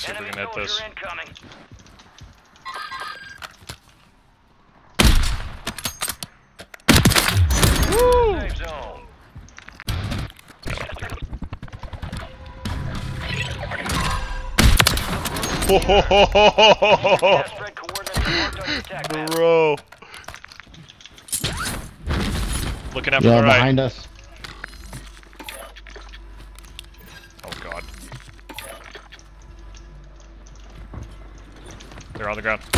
see if we can hit this. Woo! Bro. Looking after the right. Behind us. Oh god. They're on the ground.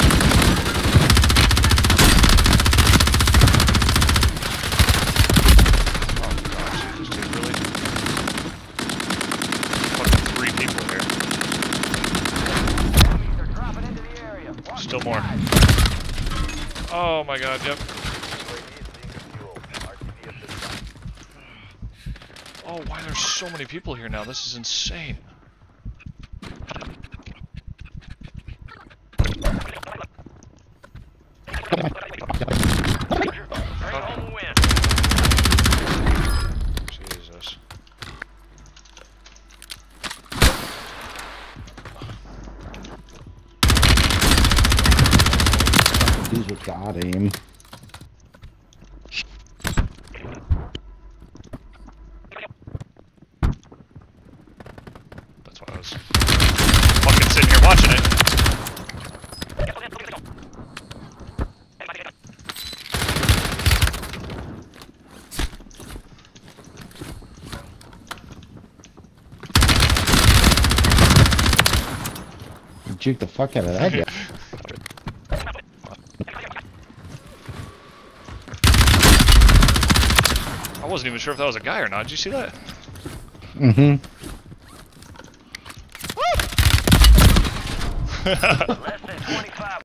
Oh gosh, this dude really? Fucking 3 people here. Still more. Oh my god, yep. Oh, why there's so many people here now? This is insane. Jesus. These with God aim. That's why I was fucking sitting here watching it. You juke the fuck out of that guy. I wasn't even sure if that was a guy or not. Did you see that? Mm-hmm.